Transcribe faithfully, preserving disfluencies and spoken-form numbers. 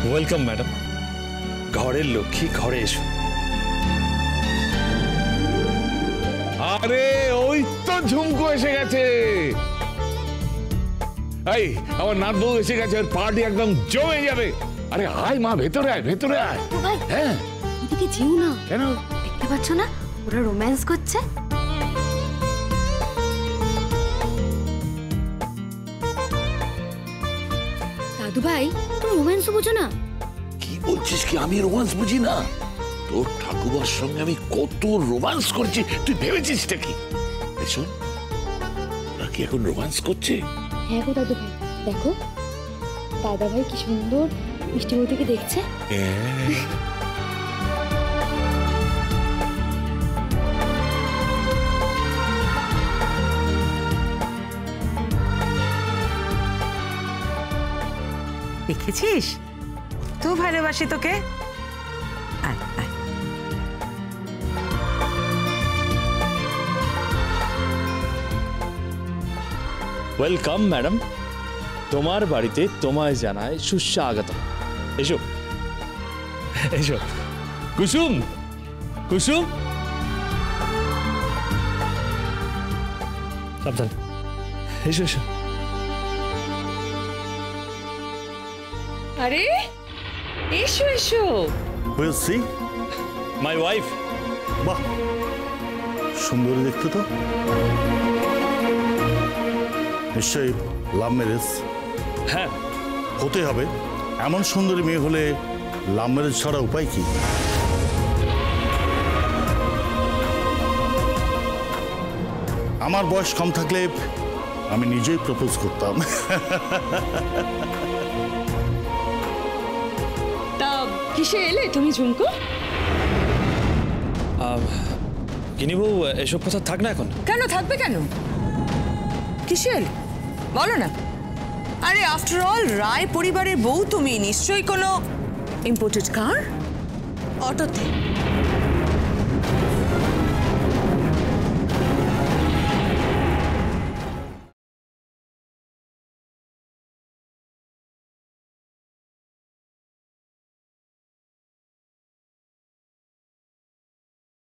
Welcome madam, ঘরের লক্ষ্মী, ঘরে এসো। আরে ওই তো ঝুমকো এসে গেছে। এই আমার নাতবউ এসে গেছে, ওর পার্টি একদম জমে যাবে। আরে আয় মা, ভেতরে আয়, ভেতরে আয়। ভাই হ্যাঁ ওদিকে যেও না। কেন? দেখতে পাচ্ছ না ওরা রোম্যান্স করছে? দাদু ভাই তুমি রোম্যান্স বুঝো না? কি বলছিস কি? আমি রোমান্স বুঝি না? তোর ঠাকুমার সঙ্গে আমি কত রোমান্স করছি, তুই ভেবেছিসটা কি? শোন, ওরা কি এখন রোমান্স করছে? হ্যাঁ গো দাদু ভাই, দেখো দাদা ভাই কি সুন্দর মিষ্টি বৌদিকে দেখছে। দেখেছিস তো ভালোবাসি তোকে। আয় আয়। ওয়েলকাম ম্যাডাম, তোমার বাড়িতে তোমায় জানায় সুস্বাগত। এসো এসো। কুসুম, কুসুম, সাবধান, এসো এসো। আরে এসো এসো। We'll see. My wife. বাহ, সুন্দরী দেখতে তো। নিশ্চয়ই লাভ ম্যারেজ। হ্যাঁ, হতে হবে। এমন সুন্দরী মেয়ে হলে লাভ ম্যারেজ ছাড়া উপায় কি? আমার বয়স কম থাকলে আমি নিজেই প্রপোজ করতাম। তা কিসে এলে তুমি ঝুমকো? গিনি বউ, এসব কথা থাক না এখন। কেন থাকবে কেন? কিসে এলে বলো না। আরে আফটার অল রায় পরিবারের বউ তুমি, নিশ্চয়ই কোনো ইম্পোর্টেড কার, অটোতে